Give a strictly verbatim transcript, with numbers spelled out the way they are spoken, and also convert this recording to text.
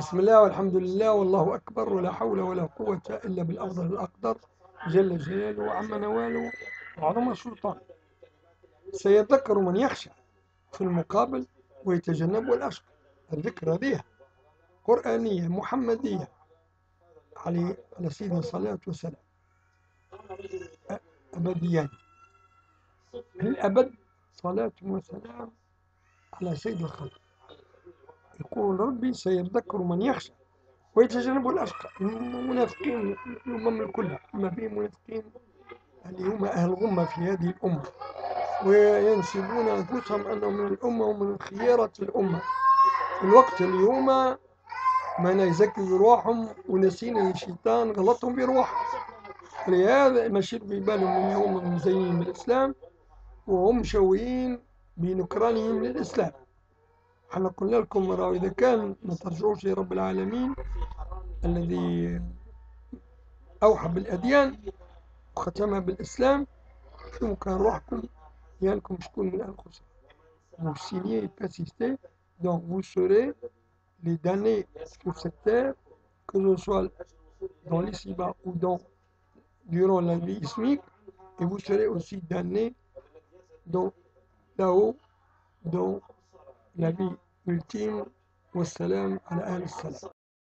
بسم الله والحمد لله والله أكبر ولا حول ولا قوة إلا بالأفضل الأقدر جل جلاله وعم نواله وعظم سلطان. سيذكر من يخشى في المقابل ويتجنب الأشقى. الذكر هذه قرآنية محمدية عليه على سيدنا الصلاة والسلام، أبديان الأبد، صلاة وسلام على سيد الخلق. يقول ربي سيذكر من يخشى ويتجنب الأشقى. المنافقين الأمم الكل ما فيهم منافقين اللي هم أهل غمة في هذه الأمة، وينسبون أنفسهم أنهم من الأمة ومن خيارة الأمة. في الوقت اللي هما ما يزكوا برواحهم ونسينا الشيطان غلطهم برواحهم، لهذا ماشيين في بالهم ان هم مزينين بالإسلام وهم مشوهين بنكرانهم للإسلام. احنا قلنا لكم راهو إذا كان ما ترجعوش لرب العالمين الذي أوحى بالأديان وختمها بالإسلام، شنو كان روحكم يالكم شكون من أنفسكم. Vous signez et persistez, donc vous serez les damnés sur cette terre, que ce soit dans l'ici-bas ou dans, durant la vie ismique, et vous serez aussi damnés dans, là-haut, dans la vie ultime. Wassalam ala ahli salam.